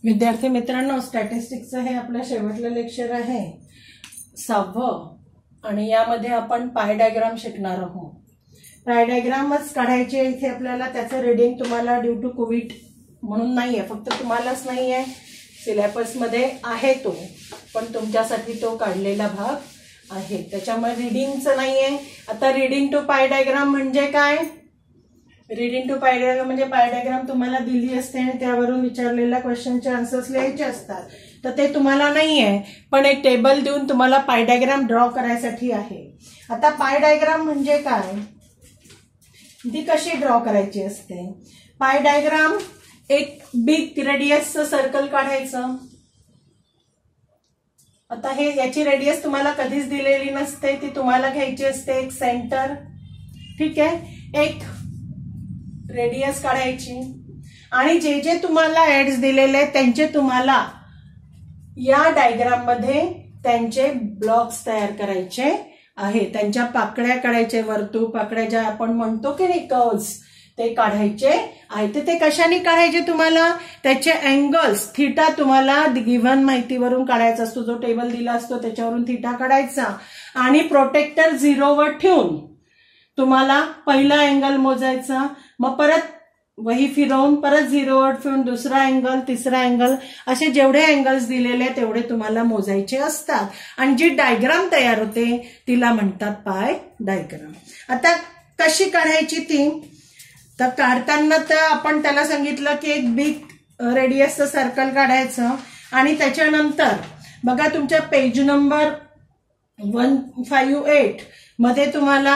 विद्यार्थी मित्रांनो, स्टॅटिस्टिक्सचं हे आपलं शेवटलं लेक्चर आहे 6वं आणि यामध्ये आपण पाय डायग्राम शिकणार आहोत. पाय डायग्रामच काढायचे इथे आपल्याला. त्याचं रीडिंग तुम्हाला ड्यू टू कोविड म्हणून नाही आहे, फक्त तुम्हालाच नाही आहे, सिलेबसमध्ये आहे तो, पण तुमच्यासाठी तो काढलेला भाग आहे, त्याच्यामुळे रीडिंगचं नाही आहे. आता रीडिंग टू पाय डायग्राम म्हणजे काय? रीडिंग टू पाय डायग्राम म्हणजे पाय डायग्राम तुम्हाला दिली असते आणि त्यावरून विचारलेल्या क्वेश्चनचे आन्सर्स लिहायचे असतात, तर ते तुम्हाला नाही आहे, पण एक टेबल देऊन तुम्हाला पाय डायग्राम ड्रॉ करायसाठी आहे. आता पाय डायग्राम म्हणजे काय, ती कशी ड्रॉ करायची असते? पाय डायग्राम एक बिग रेडियसचं सर्कल काढायचं. आता हे याची रेडियस तुम्हाला कधीच दिलेली नसते, ती तुम्हाला घ्यायची असते एक सेंटर. ठीक आहे, एक रेडियस काढायची आणि जे जे तुम्हाला एड्स दिलेले त्यांचे तुम्हाला या डायग्राम मध्ये त्यांचे ब्लॉक्स तयार करायचे आहे, त्यांच्या पाकळ्या काढायचे, वर्तुळ पाकळ्या ज्या आपण म्हणतो की नाही, कर्व्स, ते काढायचे आहे. ते कशाने काढायचे? तुम्हाला त्याचे अँगल्स, थीटा तुम्हाला गिव्हन माहितीवरून काढायचा असतो, जो टेबल दिला असतो त्याच्यावरून थीटा काढायचा आणि प्रोटेक्टर 0 वर ठेवून तुम्हाला पहिला अँगल मोजायचा, मग परत वही फिरवून परत 0 वर ठेवून दुसरा अँगल, तिसरा अँगल, असे जेवढे अँगल्स दिलेले तेवढे तुम्हाला मोजायचे असतात आणि जी डायग्राम तयार होते तिला म्हणतात पाय डायग्राम. आता कशी काढायची ती? तर काढताना तर आपण त्याला सांगितलं की एक बिग रेडियसचं सर्कल काढायचं आणि त्याच्यानंतर बघा तुमच्या पेज नंबर 158 मध्ये तुम्हाला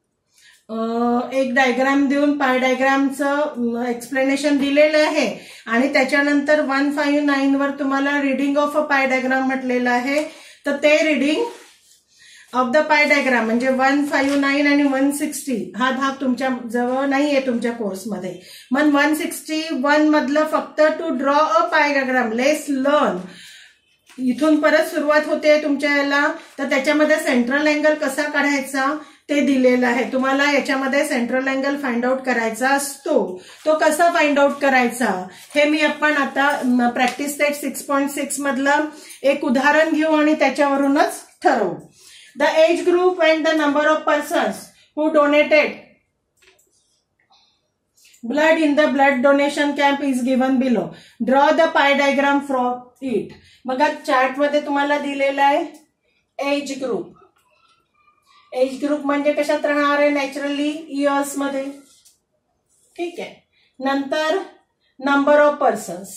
एक डायग्राम देऊन पाय डायग्रामचं एक्सप्लेनेशन दिलेलं आहे आणि त्याच्यानंतर 159 वर तुम्हाला reading of a pie diagram म्हटलेलं आहे. तर ते reading of the pie diagram म्हणजे 159 आणि 160 हा भाग तुमच्या जवळ नाहीये तुमच्या कोर्समध्ये. मग 161 मधलं फक्त to draw a pie diagram, let's learn, इथून परत सुरुवात होते तुमच्या याला. तर त्याच्यामध्ये सेंट्रल अँगल कसा काढायचा ते दिलेलं आहे तुम्हाला. याच्यामध्ये सेंट्रल अँगल फाइंड आउट करायचा असतो. तो कसा फाइंड आउट करायचा हे मी आपण आता प्रॅक्टिस सेट 6.6 मधलं एक उदाहरण घेऊ आणि त्याच्यावरूनच ठरवू. The age group and the number of persons who donated blood in the blood donation camp is given below. Draw the pie diagram from it. बघा चार्ट मध्ये तुम्हाला दिलेला आहे एज ग्रुप. एज ग्रुप म्हणजे कशात राहणार आहे? नॅचरली इयर्स मध्ये. ठीक आहे, नंतर नंबर ऑफ पर्सन्स,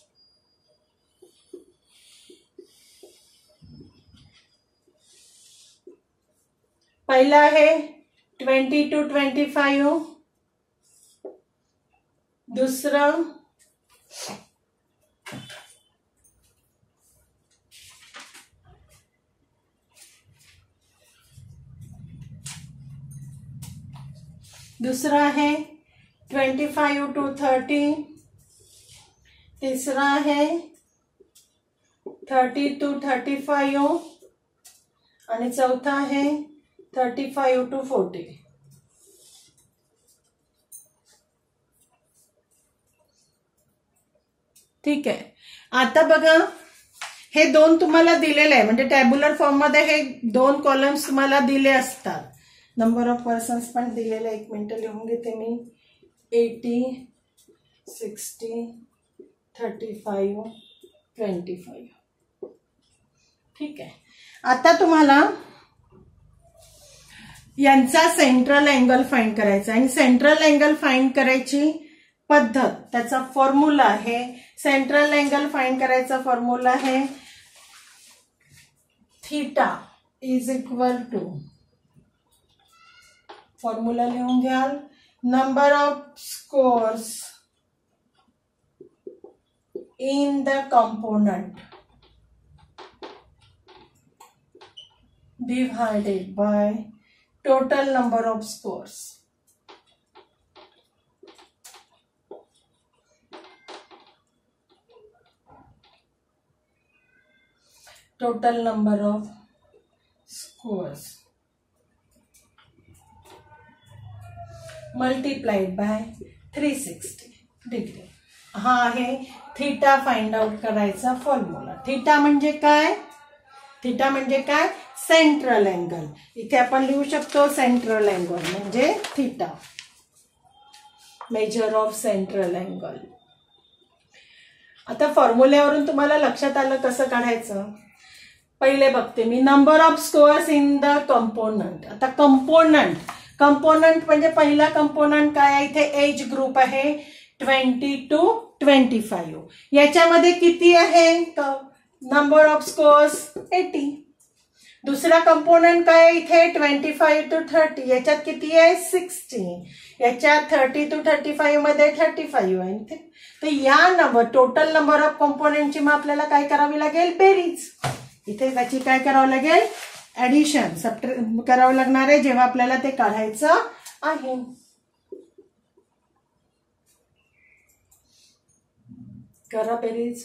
पहिला आहे 20 to 25, दुसरं 25 to 30, तिसरा आहे 30 to 35 आणि चौथा आहे 35 to 40. ठीक आहे, आता बघा हे दोन तुम्हाला दिलेले आहे, म्हणजे टॅब्युलर फॉर्म मध्ये हे दोन कॉलम्स तुम्हाला दिले असतात. नंबर ऑफ पर्सन्स पण दिलेले, एक मिनिट लिहून घेते मी. 80, 60, 35, 25. ठीक आहे, आता तुम्हाला यांचा सेंट्रल अँगल फाइंड करायचा आणि सेंट्रल अँगल फाइंड करायची पद्धत, त्याचा फॉर्म्युला आहे. सेंट्रल अँगल फाइंड करायचा फॉर्म्युला आहे theta is equal to, formula लिहून घ्याल, number of scores in the component divided by total number of scores. Total number of scores multiplied by 360 degree. हा आहे थीटा फाइंड आउट करायचा formula. Theta म्हणजे काय? Theta म्हणजे काय? Central angle. इथे आपण लिहू शकतो सेंट्रल अँगल म्हणजे theta, measure of central angle. आता फॉर्म्युल्यावरून तुम्हाला लक्षात आलं कसं काढायचं. पहिले बघते मी number of squares in the component. आता कंपोनंट म्हणजे पहिला कंपोनंट काय आहे? इथे एज ग्रुप आहे 20 to 25. याच्यामध्ये किती आहे नंबर ऑफ स्क्वेअर्स? 80. दुसरा कंपोनंट काय इथे 25 to 30. याच्यात किती आहे? 60. याच्यात 30 to 35 मध्ये 35 आहे. तर या टोटल नंबर ऑफ कंपोनेंटची मग आपल्याला काय करावी लागेल? बेरीज. इथे त्याची काय करावं लागेल? ऍडिशन, सबट्रॅक्ट करावं लागणार आहे जेव्हा आपल्याला ते काढायचं आहे. करा बेरीज.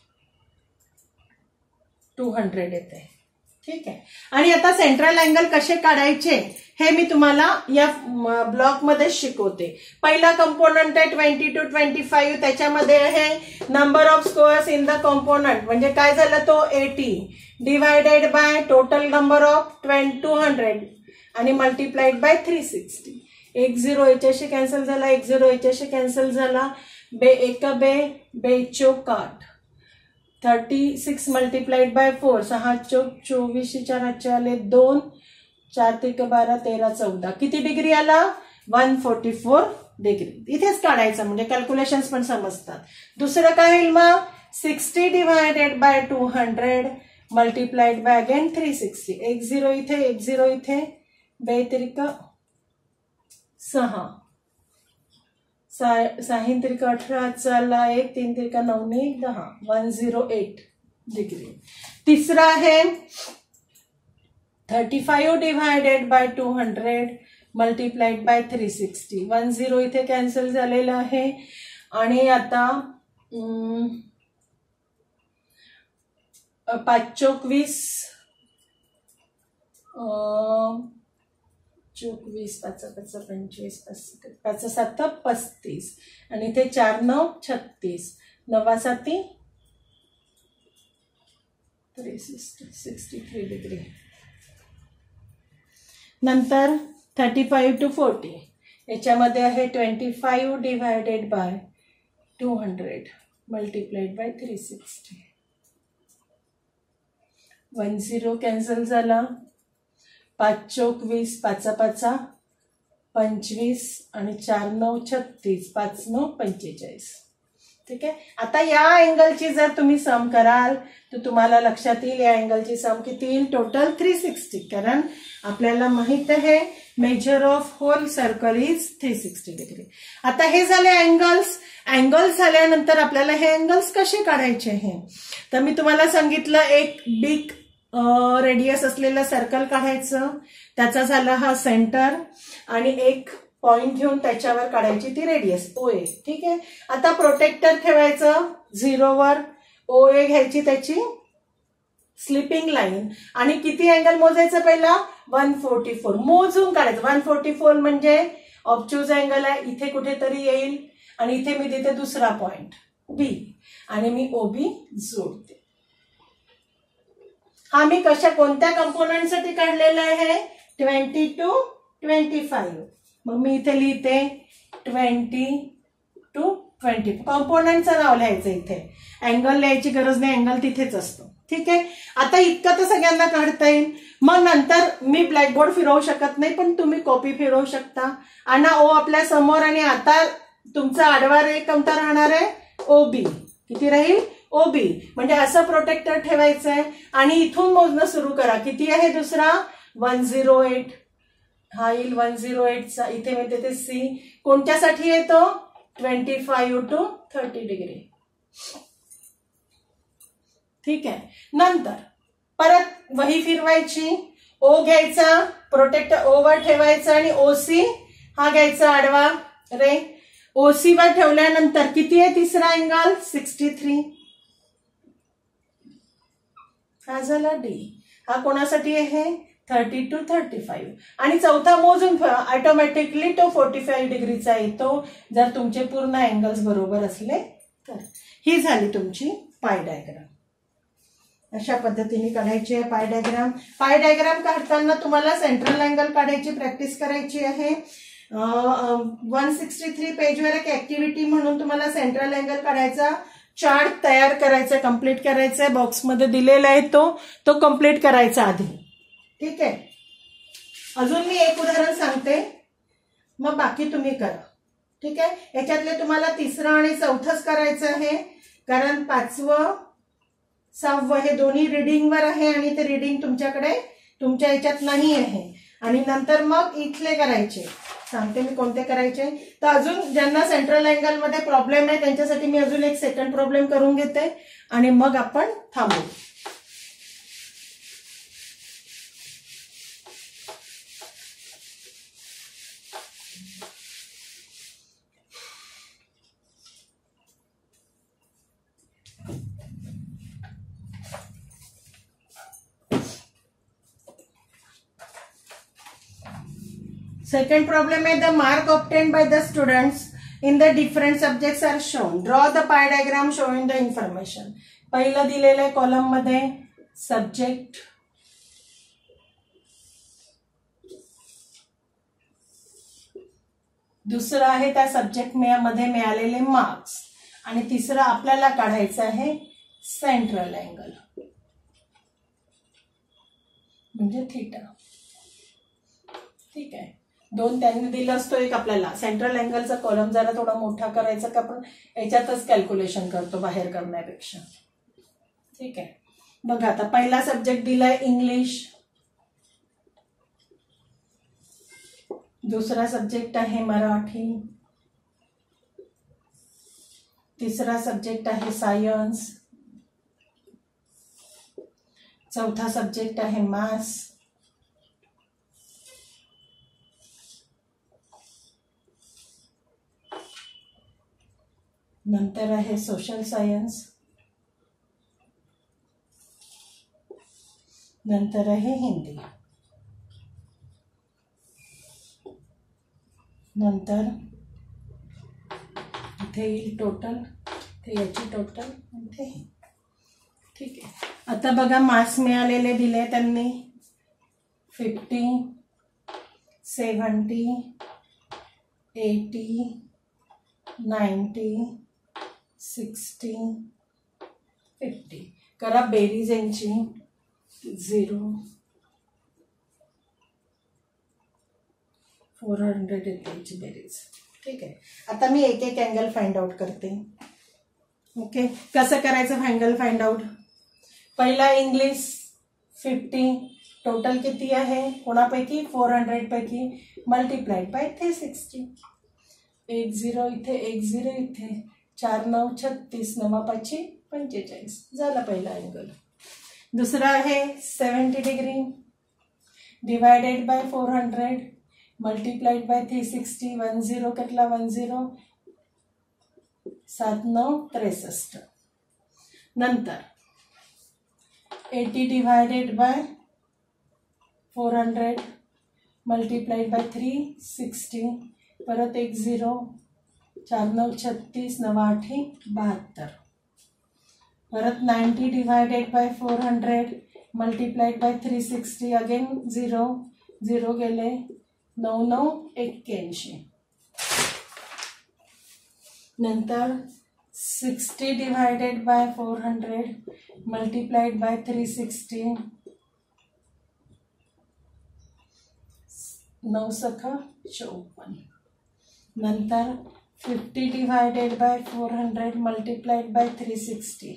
200 येते. ठीक आहे. आणि आता सेंट्रल अँगल कसे काढायचे हे मी तुम्हाला या ब्लॉक मध्ये शिकवते. पहिला कंपोनंट आहे 20 to 25. त्याच्यामध्ये आहे number of squares in the component म्हणजे काय झालं तो 80 divided by total number of 200 आणि मल्टिप्लाइड बाय 360. 10 याच्याशी कॅन्सल झाला, 10 याच्याशी कॅन्सल झाला. बे एक बे चोक 8. 36 मल्टिप्लाइड बाय 4. 6 चोक 24. 4 आले 2. 4 3 12 13 14. किती डिग्री आला? 144 डिग्री. इथेच काढायचं म्हणजे कॅल्क्युलेशन्स पण समजतात. दुसरं काय होईल मग? 60 divided by 200 multiplied by again 360. 10 इथे 10 इथे. 2 3 6. 6 3 18 चाला 1 3 3 9 1 10. 108 डिग्री. तिसरा आहे 35 डिवायडेड बाय 200 मल्टिप्लाइड बाय 360. 10 इथे कॅन्सल झालेलं आहे. आणि आता 5 चोक 20 24 5 5 25 5 7 35 आणि इथे 4 9 36 9 7 63 डिग्री. नंतर 35 to 40 याच्यामध्ये आहे 25 divided by 200 multiplied by 360. 10 cancel झाला. 5 चोक 20 5 5 25 आणि 4 9 36 5 9 45. ठीक आहे. आता या अँगलची जर तुम्ही सम कराल तर तुम्हाला लक्षात येईल या अँगलची सम किती येईल? टोटल 360. कारण आपल्याला माहित आहे measure of whole circle is 360 degree. आता हे झाले अँगल्स झाल्यानंतर आपल्याला हे अँगल्स कसे काढायचे हे तर मी तुम्हाला सांगितलं एक बिग रेडियस असलेलं सर्कल काढायचं. त्याचा झाला हा सेंटर आणि एक पॉइंट घेऊन त्याच्यावर काढायची ती रेडियस OA. ठीक आहे. आता प्रोटेक्टर ठेवायचं 0 वर. OA घ्यायची त्याची स्लिपिंग लाईन आणि किती अँगल मोजायचं? पहिला 144 मोजून काढायचं. 144 म्हणजे ऑब्च्यूज अँगल आहे. इथे कुठेतरी येईल आणि इथे मी देते दुसरा पॉइंट B आणि मी OB जोडते. हा मी कोणत्या कंपोनंटसाठी काढलेला आहे? 20 to 25. मग मी इथे लिहिते 20 to 20. कंपोनंटचं नाव लिहायचं. इथे अँगल लिहायची गरज नाही, अँगल तिथेच असतो. ठीक आहे. आता इतकं तर सगळ्यांना काढता येईल. मग नंतर मी ब्लॅकबोर्ड फिरवू शकत नाही पण तुम्ही कॉपी फिरवू शकता. आणि O आपल्या समोर आणि आता तुमचा आडवा रेख कोणता राहणार आहे? OB. किती राहील? OB. म्हणजे असं प्रोटेक्टर ठेवायचं आहे आणि इथून मोजणं सुरू करा. किती आहे दुसरा? 108. हा येईल 108चा. इथे मी देते C. कोणत्यासाठी आहे तो? 25 to 30 डिग्री. ठीक आहे. नंतर परत वही फिरवायची. O घ्यायचा, प्रोटेक्टर O वर ठेवायचा आणि OC हा घ्यायचा आडवा रे. OC वर ठेवल्यानंतर किती आहे तिसरा अँगल? 63. हा झाला D. हा कोणासाठी आहे? 30 to 35. आणि चौथा मोजून ऑटोमॅटिकली तो 45 डिग्रीचा येतो जर तुमचे पूर्ण अँगल्स बरोबर असले तर ही झाली तुमची पाय डायग्राम. अशा पद्धतीने काढायची आहे पाय डायग्राम. पाय डायग्राम काढताना तुम्हाला सेंट्रल अँगल काढायची प्रॅक्टिस करायची आहे. 163 पेजवर एक ऍक्टिव्हिटी म्हणून तुम्हाला सेंट्रल अँगल काढायचा चार्ट तयार करायचा, कम्प्लीट करायचा आहे. बॉक्समध्ये दिलेला आहे तो कम्प्लीट करायचा आधी. ठीक आहे. अजून मी एक उदाहरण सांगते, मग बाकी तुम्ही करा. ठीक आहे. याच्यातले तुम्हाला तिसरं आणि चौथंच करायचं आहे, कारण 5वं 6वं हे दोन्ही रिडिंगवर आहे आणि ते रिडिंग तुमच्याकडे तुमच्या याच्यात नाही आहे. आणि नंतर मग इथले करायचे. सांगते मी कोणते करायचे. तर अजून ज्यांना सेंट्रल अँगल मध्ये प्रॉब्लेम आहे त्यांच्यासाठी मी अजून एक सेकंड प्रॉब्लेम करून घेते आणि मग आपण थांबू. Second problem is the mark obtained by the students in the different subjects are shown. Draw the pie diagram showing the information. पहिलं दिलेलं आहे कॉलम मध्ये सब्जेक्ट, दुसरं आहे त्या सब्जेक्ट मध्ये मिळालेले मार्क्स आणि तिसरं आपल्याला काढायचं आहे सेंट्रल अँगल म्हणजे थीटा. ठीक आहे. दोन त्यांनी दिलं असतो, एक आपल्याला. सेंट्रल अँगलचा कॉलम जरा थोडा मोठा करायचा का आपण याच्यातच कॅल्क्युलेशन करतो बाहेर करण्यापेक्षा. ठीक आहे. बघा आता पहिला सब्जेक्ट दिलाय इंग्लिश, दुसरा सब्जेक्ट आहे मराठी, तिसरा सब्जेक्ट आहे सायन्स, चौथा सब्जेक्ट आहे मॅथ्स, नंतर आहे सोशल सायन्स, नंतर आहे हिंदी, नंतर इथे येईल टोटल, ते याची टोटल इथे. ठीक आहे. आता बघा मार्क्स मिळालेले दिले त्यांनी 50, 70, 80, 90, 60, 50. करा बेरीज यांची 0, 400 यांची बेरीज. ठीक आहे. आता मी एक एक अँगल फाइंड आउट करते. ओके. कसं करायचं अँगल फाइंड आउट. पहिला इंग्लिश 50, टोटल किती आहे कोणापैकी 400 पैकी, मल्टिप्लाइड बाय 360. 1 0 इथे, 1 0 इथे, 4 9 36, 9 5 45 झाला पहिला अँगल. दुसरा आहे 70 degree divided by 400 multiplied by 360. 1 0 कटला 1 0, 7 9 63. नंतर 80 डिवायडेड बाय 400 मल्टिप्लाइड बाय 360. परत 1 0, 4 9 36, 9 8 72. परत 90 divided by 400 multiplied by 360. Again 0 0 गेले, 9 9 81. नंतर 60 डिवायडेड बाय 400 मल्टिप्लाइड बाय 360. 9 सखा 54. नंतर 50 डिवायडेड बाय 400 मल्टिप्लाइड बाय 360.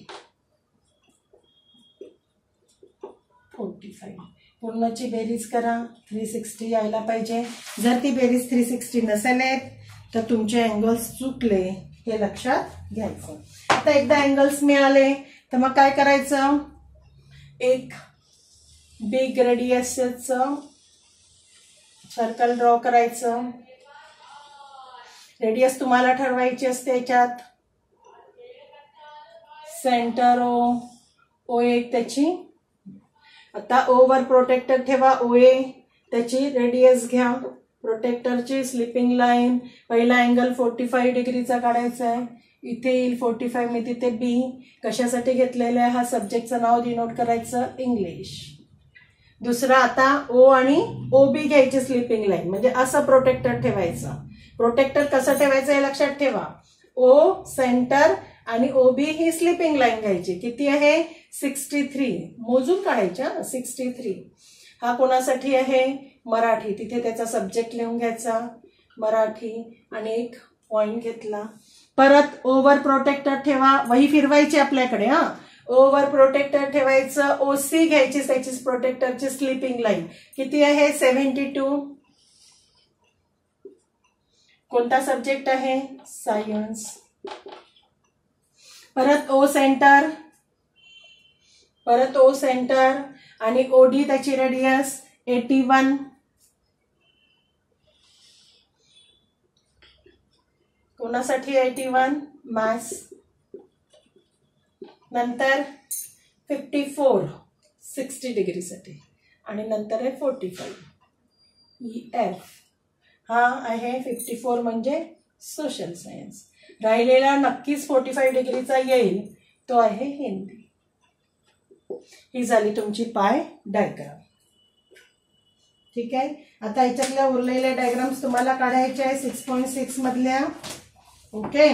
45. पूर्णची बेरीज करा. 360 यायला पाहिजे. जर ती बेरीज 360 नसेल तर तुमचे अँगल्स चुकले हे लक्षात घ्यायचं. आता एकदा अँगल्स मिळाले तर मग काय करायचं, एक बिग रेडियसचं सर्कल ड्रॉ करायचं. रेडियस तुम्हाला ठरवायची असते. याच्यात सेंटर ओ एक त्याची. आता ओ वर प्रोटेक्टर ठेवा. ओ ए त्याची रेडियस घ्या. प्रोटेक्टरची स्लिपिंग लाईन पहिला अँगल 45 डिग्रीचा काढायचा आहे. इथे येईल 45, मी तिथे बी. कशासाठी घेतलेलं आहे, हा सब्जेक्टचं नाव डिनोट करायचं इंग्लिश. दुसरं आता ओ आणि ओ बी घ्यायची स्लीपिंग लाईन, म्हणजे असं प्रोटेक्टर ठेवायचं. प्रोटेक्टर कसं ठेवायचं हे लक्षात ठेवा. ओ सेंटर आणि ओ बी ही स्लीपिंग लाईन घ्यायची. किती आहे, 63. मोजून काढायच्या, 63. हा कोणासाठी आहे, मराठी. तिथे त्याचा सब्जेक्ट लिहून घ्यायचा मराठी आणि एक पॉइंट घेतला. परत ओवर प्रोटेक्टर ठेवा, वही फिरवायची आपल्याकडे. ओवर प्रोटेक्टर ठेवायचं. ओसी घ्यायची त्याची प्रोटेक्टरची स्लीपिंग लाईन. किती आहे, 72. कोणता सब्जेक्ट आहे, सायन्स. परत ओ सेंटर, परत ओ सेंटर आणि ओडी त्याची रेडियस 81. कोणासाठी 81, मॅथ्स. नंतर 54 60 डिग्रीसाठी आणि नंतर आहे 45 EF. हा आहे 54 म्हणजे सोशल सायन्स. राहिलेला नक्कीच 45 डिग्रीचा येईल, तो आहे हिंदी. ही झाली तुमची पाय डायग्राम. ठीक आहे. आता याच्यातल्या उरलेल्या डायग्राम्स तुम्हाला काढायच्या आहे 6.6 मधल्या. ओके.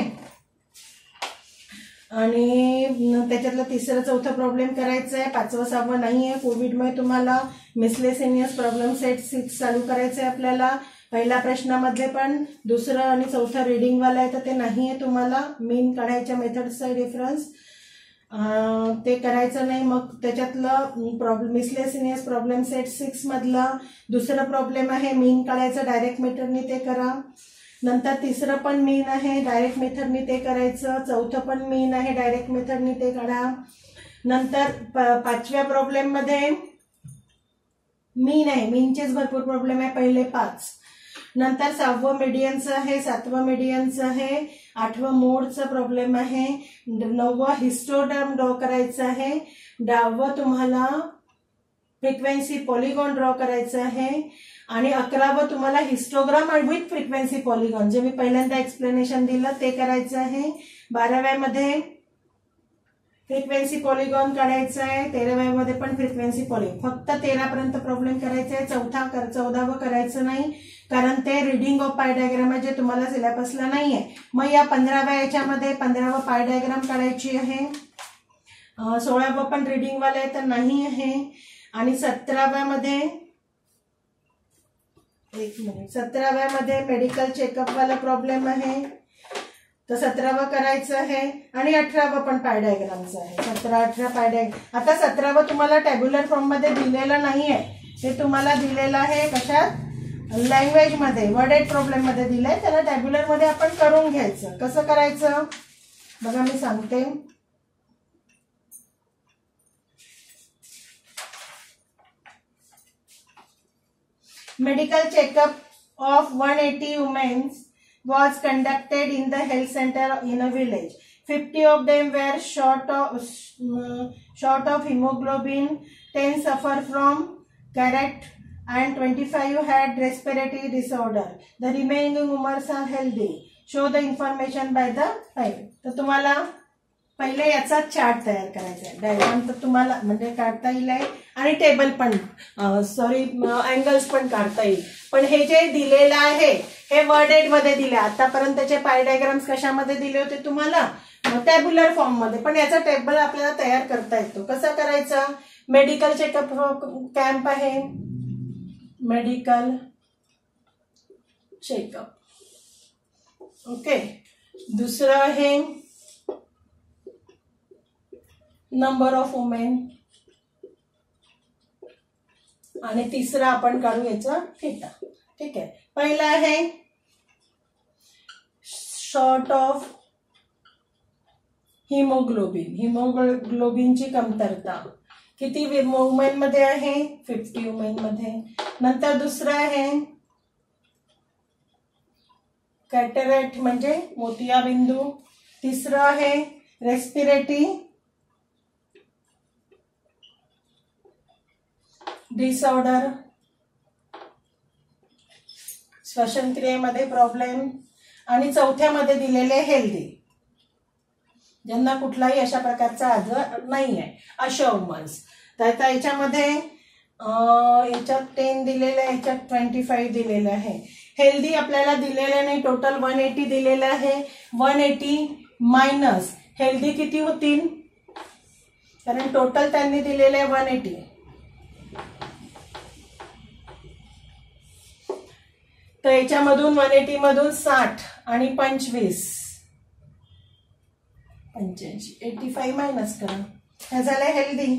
आणि त्याच्यातलं 3रं 4थं प्रॉब्लेम करायचं आहे. 5वं 6वं नाही आहे, कोविडमुळे तुम्हाला मिसलेसेनियस प्रॉब्लेम सेट 6 चालू करायचं आहे आपल्याला. पहिल्या प्रश्नामध्ये पण 2रं आणि 4थं रिडिंगवाला आहे, तर ते नाही आहे तुम्हाला. मीन काढायच्या मेथड्सचा डिफरन्स ते करायचं नाही. मग त्याच्यातलं मिसलेसिनियस प्रॉब्लेम सेट 6 मधलं 2रं प्रॉब्लेम आहे मीन काढायचं डायरेक्ट मेथडनी, ते करा. नंतर 3रं पण मीन आहे डायरेक्ट मेथडनी, ते करायचं. 4थं पण मीन आहे डायरेक्ट मेथडनी, ते काढा. नंतर 5व्या प्रॉब्लेम मध्ये मीन आहे, मीनचेच भरपूर प्रॉब्लेम आहे पहिले 5. नंतर 6वं मीडियनचं आहे, 7वं मीडियनचं आहे, 8वं मोडचं प्रॉब्लेम आहे, 9वं हिस्टोग्राम ड्रॉ करायचं आहे, 10वं तुम्हाला फ्रिक्वेन्सी पॉलिगॉन ड्रॉ करायचं आहे आणि 11वं तुम्हाला हिस्टोग्राम विथ फ्रिक्वेन्सी पॉलिगॉन, जे मी पहिल्यांदा एक्सप्लेनेशन दिलं ते करायचं आहे. 12व्यामध्ये फ्रिक्वेन्सी पॉलिगॉन काढायचं आहे. 13व्यामध्ये पण फ्रिक्वेन्सी पॉलिगॉन. फक्त 13 पर्यंत प्रॉब्लेम करायचे आहे. 14वं करायचं नाही, कारण ते रिडिंग ऑफ पाय डायग्राम आहे जे तुम्हाला सिलेबसला नाही आहे. मग या 15व्या याच्यामध्ये 15वं पाय डायग्राम काढायची आहे. 16वं पण रिडिंगवाला आहे तर नाही आहे. आणि 17व्यामध्ये 17व्यामध्ये मेडिकल चेकअप वाला प्रॉब्लेम आहे, तर 17वं करायचं आहे. आणि 18वं पण पाय डायग्रामचं आहे. 17, 18 पाय डायग्राम. आता 17वं तुम्हाला टॅब्युलर फॉर्म मध्ये दिलेलं नाहीये, ते तुम्हाला दिलेलं आहे कशात, लँग्वेज मध्ये, वर्डेड प्रॉब्लेम मध्ये दिलंय. त्याला टॅब्युलर मध्ये आपण करून घ्यायचं. कसं करायचं बघा, मी सांगते. Medical checkup of 180 women was conducted in the health center in a village. 50 of them were short of hemoglobin, 10 suffer from cataracts, and 25 had respiratory disorder. The remaining women are healthy. Show the information by the time. तर तुम्हाला पहिले याचा chart तयार करायचा आहे. Diagram तर तुम्हाला म्हणजे काढता येईल आणि टेबल पण अँगल्स पण काढता येईल. पण हे जे दिलेलं आहे हे वर्डेड मध्ये दिले. आतापर्यंत त्याचे पाय डायग्राम्स कशामध्ये दिले होते तुम्हाला, टॅब्युलर फॉर्म मध्ये. पण याचा टेबल आपल्याला तयार करता येतो. कसा करायचा, मेडिकल चेकअप कॅम्प आहे, मेडिकल चेकअप. ओके. दुसरं आहे नंबर ऑफ वुमेन आणि तिसरा आपण काढू याचा थीटा. ठीक आहे. पहिला आहे शॉर्ट ऑफ हिमोग्लोबिन, हिमोग्लोबिनची कमतरता किती वुमेन मध्ये आहे, 50 वुमेन मध्ये. नंतर दुसरा आहे कॅटरॅक्ट म्हणजे मोतियाबिंदू. तिसरं आहे रेस्पिरेटरी डिसऑर्डर, श्वसन क्रियेमध्ये प्रॉब्लेम. आणि चौथ्यामध्ये दिलेले हेल्दी. ज्यांना कुठलाही अशा प्रकारचा आजार नाही आहे, अशा वुमन्स. तर याच्यामध्ये याच्यात 10 दिलेलं आहे, याच्यात 25 दिलेलं आहे. हेल्दी आपल्याला दिलेलं नाही, टोटल 180 दिलेलं आहे. 180 मायनस हेल्दी किती होतील, कारण टोटल त्यांनी दिलेलं आहे 180. तर याच्यामधून 180 मधून 60 आणि 25 85, 85 मायनस करा. हे झालं हेल्दी.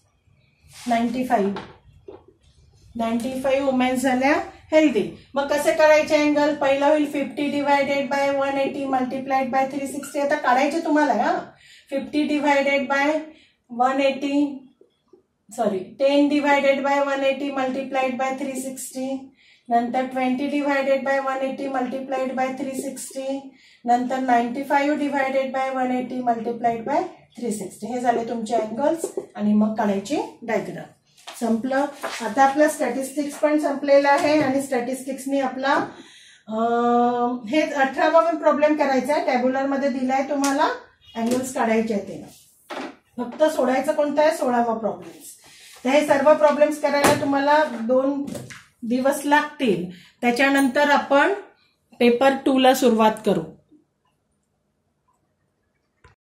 95 वुमेन्स झाल्या हेल्दी. मग कसे करायचे अँगल, पहिला होईल 50 डिवायडेड बाय 180 मल्टिप्लाइड बाय 360. आता काढायचे तुम्हाला. 50 divided by 180 10 divided by 180 multiplied by 360. नंतर 20 डिवायडेड बाय 180 मल्टिप्लाइड बाय 360. नंतर 95 डिवायडेड बाय 180 मल्टिप्लाइड बाय 360. हे झाले तुमचे अँगल्स. आणि मग काढायचे डायग्राम. संपलं. आता आपला स्टॅटिस्टिक्स पण संपलेला आहे आणि स्टॅटिस्टिक्सनी आपला हे 18वा पण प्रॉब्लेम करायचा आहे. टॅब्युलर मध्ये दिलाय तुम्हाला, अँगल्स काढायचे आहेत. ते फक्त सोडायचं कोणतं आहे, 16वा प्रॉब्लेम्स. तर हे सर्व प्रॉब्लेम्स करायला तुम्हाला 2 दिवस लागतील. त्याच्यानंतर आपण पेपर 2 ला सुरुवात करू.